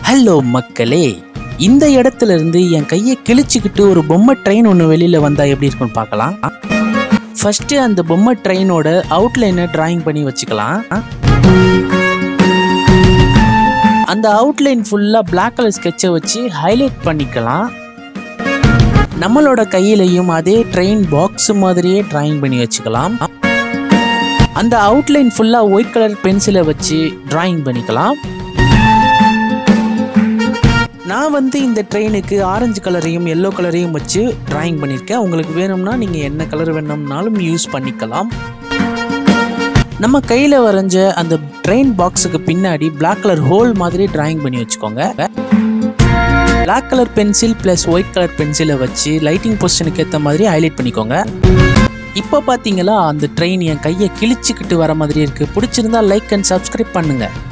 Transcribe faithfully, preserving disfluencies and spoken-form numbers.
Hello மக்களே, இந்த இடத்துல இருந்து என் கையை கிழிச்சுக்கிட்டு ஒரு பொம்மை ட்ரெயின் ஒன்று வெளியில் வந்தால் எப்படி இருக்குன்னு பார்க்கலாம். ஃபஸ்ட்டு அந்த பொம்மை ட்ரெயினோட அவுட்லைனை டிராயிங் பண்ணி வச்சுக்கலாம். அந்த அவுட்லைன் ஃபுல்லாக பிளாக் கலர் ஸ்கெட்சை வச்சு ஹைலைட் பண்ணிக்கலாம். நம்மளோட கையிலையும் அதே ட்ரெயின் பாக்ஸ் மாதிரியே டிராயிங் பண்ணி வச்சுக்கலாம். அந்த அவுட்லைன் ஃபுல்லாக ஒயிட் கலர் பென்சிலை வச்சு டிராயிங் பண்ணிக்கலாம். நான் வந்து இந்த ட்ரெயினுக்கு ஆரஞ்சு கலரையும் எல்லோ கலரையும் வச்சு டிராயிங் பண்ணியிருக்கேன். உங்களுக்கு வேணும்னா நீங்கள் என்ன கலர் வேணும்னாலும் யூஸ் பண்ணிக்கலாம். நம்ம கையில் வரைஞ்ச அந்த ட்ரெயின் பாக்ஸுக்கு பின்னாடி பிளாக் கலர் ஹோல் மாதிரி டிராயிங் பண்ணி வச்சுக்கோங்க. Black colour pencil plus white colour பென்சிலை வச்சு லைட்டிங் பொசிஷனுக்கு ஏற்ற மாதிரி ஹைலைட் பண்ணிக்கோங்க. இப்போ பார்த்தீங்களா, அந்த ட்ரெயின் என் கையை கிழிச்சிக்கிட்டு வர மாதிரி இருக்குது. பிடிச்சிருந்தா லைக் அண்ட் சப்ஸ்கிரைப் பண்ணுங்கள்.